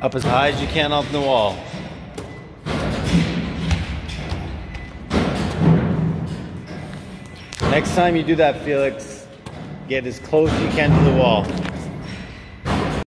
Up as high as you can off the wall. Next time you do that, Felix, get as close as you can to the wall.